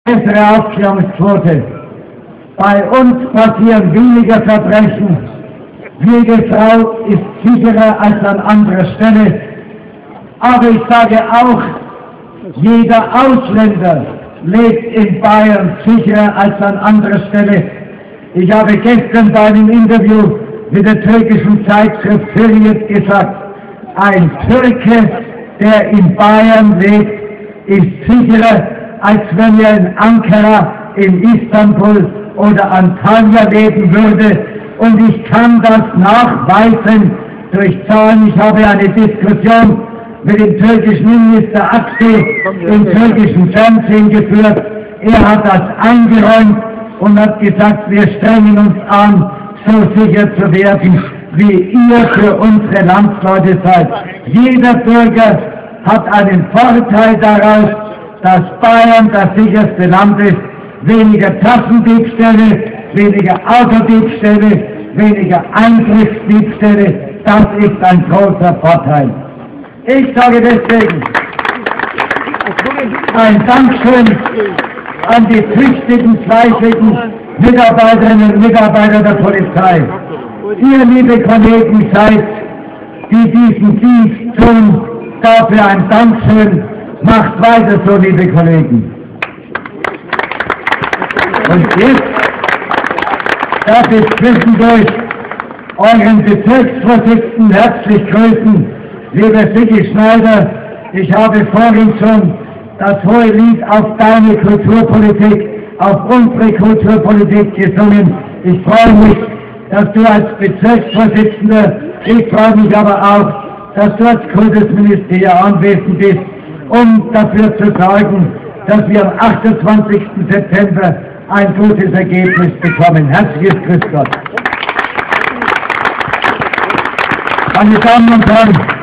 bessere Aufklärungsquote. Bei uns passieren weniger Verbrechen. Jede Frau ist sicherer als an anderer Stelle. Aber ich sage auch, jeder Ausländer lebt in Bayern sicherer als an anderer Stelle. Ich habe gestern bei einem Interview mit der türkischen Zeitschrift Hürriyet gesagt, ein Türke, der in Bayern lebt, ist sicherer, als wenn er in Ankara, in Istanbul oder Antalya leben würde. Und ich kann das nachweisen durch Zahlen. Ich habe eine Diskussion mit dem türkischen Innenminister Aksu im türkischen Fernsehen geführt. Er hat das eingeräumt und hat gesagt, wir strengen uns an, so sicher zu werden, wie ihr für unsere Landsleute seid. Jeder Bürger hat einen Vorteil daraus, dass Bayern das sicherste Land ist. Weniger Tassendiebstähle, weniger Autodiebstähle, weniger Eingriffsdiebstähle. Das ist ein großer Vorteil. Ich sage deswegen ein Dankeschön an die tüchtigen, fleißigen Mitarbeiterinnen und Mitarbeiter der Polizei. Ihr, liebe Kollegen, seid, die diesen Dienst tun, dafür ein Dankeschön. Macht weiter so, liebe Kollegen. Und jetzt darf ich zwischendurch euren Bezirksvorsitzenden herzlich grüßen, lieber Sigi Schneider. Ich habe vorhin schon das hohe Lied auf deine Kulturpolitik, auf unsere Kulturpolitik gesungen. Ich freue mich, dass du als Bezirksvorsitzender, ich freue mich aber auch, dass du als Kultusminister hier anwesend bist, um dafür zu sorgen, dass wir am 28. September ein gutes Ergebnis bekommen. Herzliches Grüß Gott. Meine Damen und Herren,